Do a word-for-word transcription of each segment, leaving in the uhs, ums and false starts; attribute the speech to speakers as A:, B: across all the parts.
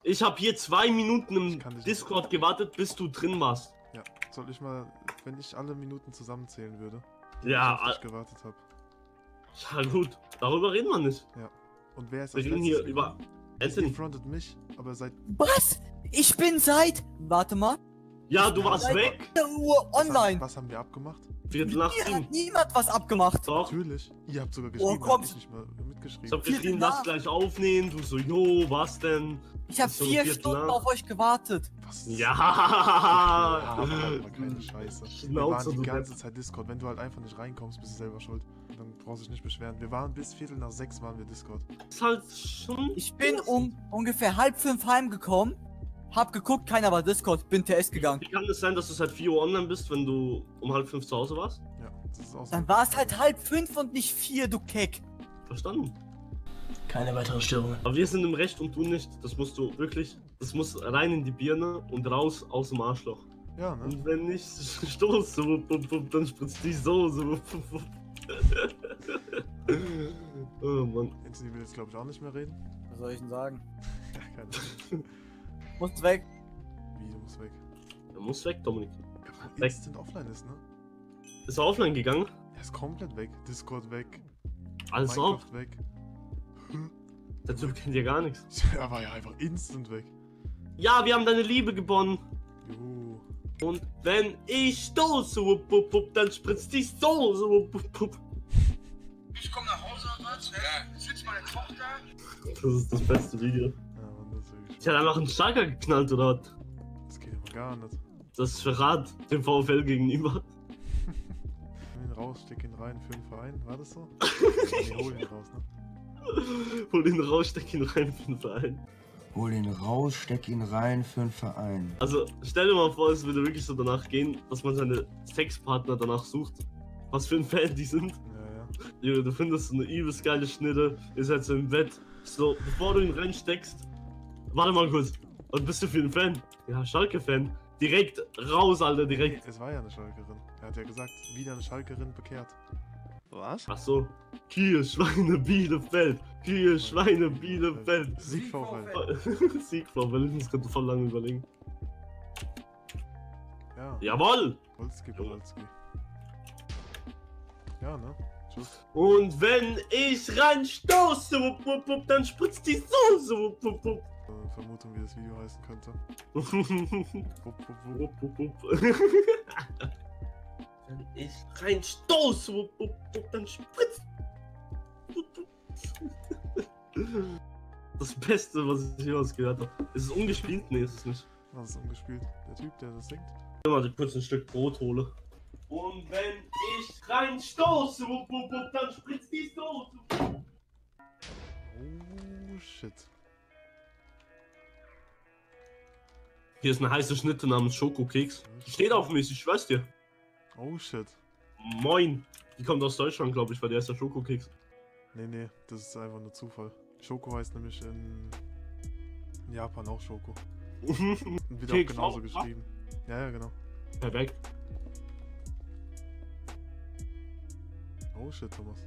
A: Ich habe hier zwei Minuten im
B: nicht
A: Discord gewartet, bis du drin warst.
B: Ja, soll ich mal, wenn ich alle Minuten zusammenzählen würde, die
A: Ja,
B: ich auf dich gewartet habe.
A: Ja gut, darüber reden wir nicht.
B: Ja. Und wer ist
A: Wir
B: als
A: reden
B: letztes
A: hier über
B: gekommen?
A: Anthony.
B: Ihr frontet mich, aber seit...
C: Was? Ich bin seit... Warte mal.
A: Ja, du warst
C: Seit
A: weg.
C: vier Uhr
B: Was
C: online.
B: haben, was haben wir abgemacht?
A: Viertel nach
C: Hier
A: sieben.
C: hat niemand was abgemacht.
A: Doch.
B: Natürlich. Ihr habt sogar
C: Oh,
B: geschrieben,
C: komm.
B: hab ich nicht mal mitgeschrieben.
A: Ich hab
C: Viertel
A: geschrieben,
C: nach.
A: lass gleich aufnehmen. Du so, jo, was denn?
C: Ich habe
A: Ist so
C: vier
A: Viertel
C: Stunden
A: nach.
C: auf euch gewartet.
B: Was?
A: Ja.
B: Aber keine Scheiße. Wir
A: Schnauze,
B: waren die
A: du
B: ganze Zeit Discord. Wenn du halt einfach nicht reinkommst, bist du selber schuld. Dann brauchst du dich nicht beschweren. Wir waren bis Viertel nach sechs waren wir Discord.
A: Ist halt schon.
C: Ich bin um ungefähr halb fünf heimgekommen. Hab geguckt, keiner war Discord. Bin T S gegangen.
A: Wie kann es sein, dass du seit vier Uhr online bist, wenn du um halb fünf zu Hause warst?
B: Ja, das ist auch so.
C: Dann war es halt halb fünf und nicht vier, du Keck.
A: Verstanden.
D: Keine weiteren Störungen.
A: Aber wir sind im Recht und du nicht. Das musst du wirklich. Das muss rein in die Birne und raus aus dem Arschloch.
B: Ja, ne?
A: Und wenn nicht stoß, so, wupp, wupp, dann spritzt die so, so. Wupp, wupp. Oh Mann.
B: Anthony will jetzt glaube ich auch nicht mehr reden.
C: Was soll ich denn sagen?
B: Ja, keine Ahnung.
C: Muss weg.
B: Wie, du musst weg.
A: Er muss weg, Dominik.
B: Ja, weil
A: Weg.
B: Instant offline ist, ne?
A: Ist er offline gegangen?
B: Er ist komplett weg. Discord weg.
A: Alles auf.
B: Minecraft weg.
A: Der Typ kennt ja gar nichts.
B: Er war ja einfach instant weg.
A: Ja, wir haben deine Liebe gewonnen.
B: Juhu.
A: Und wenn ich stoße, wupp, wupp, wupp, dann spritzt die Soße. Wupp, wupp, wupp.
E: Ich komm nach Hause oder was? Ja. Sitzt meine Tochter?
A: Das ist das beste Video.
B: Ja, Mann, das ist wirklich.
A: Ich hätte einfach einen Starker geknallt, oder was?
B: Das geht aber gar nicht.
A: Das ist Verrat dem VfL gegenüber.
B: Nimm ihn raus, steck ihn rein für den Verein. War das so? Nee, hol ihn raus, ne?
A: Hol ihn raus, steck ihn rein für den Verein.
D: Hol ihn raus, steck ihn rein für einen Verein.
A: Also, stell dir mal vor, es würde wirklich so danach gehen, dass man seine Sexpartner danach sucht. Was für ein Fan die sind.
B: Ja, ja.
A: Junge, du findest so eine übelst geile Schnitte, ihr seid so im Bett. So, bevor du ihn reinsteckst, warte mal kurz. Was bist du für ein Fan? Ja, Schalke-Fan. Direkt raus, Alter, direkt.
B: Es war ja eine Schalkerin. Er hat ja gesagt, wieder eine Schalkerin bekehrt.
F: Was?
A: Ach so. Kühe, Schweine, Bielefeld. Kühe, Schweine, Bielefeld.
B: Sieg VfL.
A: Sieg, VfL, das könnte voll lange überlegen.
B: Ja.
A: Jawohl!
B: Wolski, Wolski. Ja, ne? Tschüss.
A: Und wenn ich reinstoße, wupp, wupp, wupp, dann spritzt die Soße. Wupp, wupp, wupp.
B: Äh, Vermutung, wie das Video heißen könnte.
A: Wupp,
B: Wupp, wupp, wupp.
A: wupp, wupp. Wenn ich reinstoße, wupp, wupp, wupp, dann spritzt. Wupp, wupp. Das Beste, was ich jemals gehört habe. Ist es ungespielt? Nee, ist es nicht.
B: Was ist umgespielt? Der Typ, der das singt?
A: Ich mal kurz ein Stück Brot hole. Und wenn ich reinstoße, wupp, wupp, wupp, dann spritzt die Soße.
B: Oh, shit.
A: Hier ist eine heiße Schnitte namens Schokokeks. Die steht auf mich, ich schwör's dir.
B: Oh, shit.
A: Moin. Die kommt aus Deutschland, glaube ich, weil der ist der Schokokeks.
B: Nee, nee, das ist einfach nur Zufall. Schoko heißt nämlich in Japan auch Schoko. Und wird auch
A: Keks
B: genauso
A: auch,
B: geschrieben. Ja, ja, genau.
A: Perfekt.
B: Oh, shit, Thomas.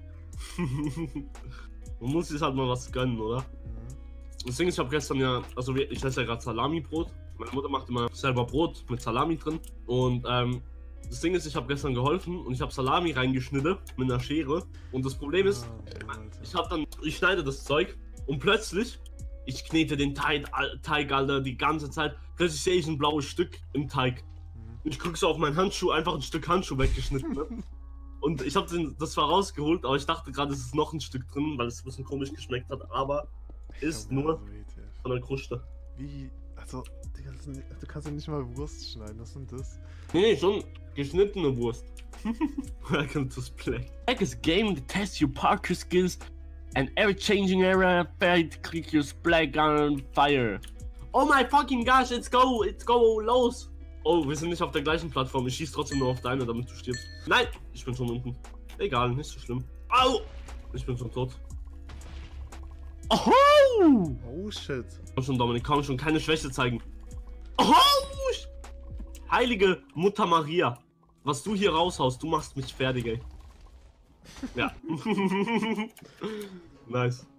A: Man muss sich halt mal was gönnen, oder?
B: Mhm.
A: Das Ding ist, ich habe gestern ja, also wir- ich esse ja gerade Salami-Brot. Meine Mutter macht immer selber Brot mit Salami drin. Und ähm, das Ding ist, ich habe gestern geholfen und ich habe Salami reingeschnitten mit einer Schere. Und das Problem ist,
B: Ah, Alter.
A: ich habe dann, ich schneide das Zeug und plötzlich, ich knete den Teig, Teig, Alter, die ganze Zeit. Plötzlich sehe ich ein blaues Stück im Teig.
B: Mhm.
A: Und ich gucke so auf meinen Handschuh, einfach ein Stück Handschuh weggeschnitten. Ne? Und ich habe das zwar rausgeholt, aber ich dachte gerade, es ist noch ein Stück drin, weil es ein bisschen komisch geschmeckt hat. Aber ist
B: Ja,
A: nur
B: also, W T F.
A: von der Kruste.
B: Wie? Also, Digga, das sind- du kannst ja nicht mal Wurst schneiden, was sind das?
A: Nee, nee, schon geschnittene Wurst. Welcome to Splay. Like is a game that tests your parkour skills and every changing area fate click your Splay gun on fire. Oh my fucking gosh, let's go, let's go, los! Oh, wir sind nicht auf der gleichen Plattform. Ich schieß trotzdem nur auf deine, damit du stirbst. Nein, ich bin schon unten. Egal, nicht so schlimm. Au! Ich bin schon tot. Oh!
B: Oh, shit.
A: Komm schon, Dominik, komm schon, keine Schwäche zeigen. Oh! Heilige Mutter Maria. Was du hier raushaust, du machst mich fertig, ey. Ja. Nice.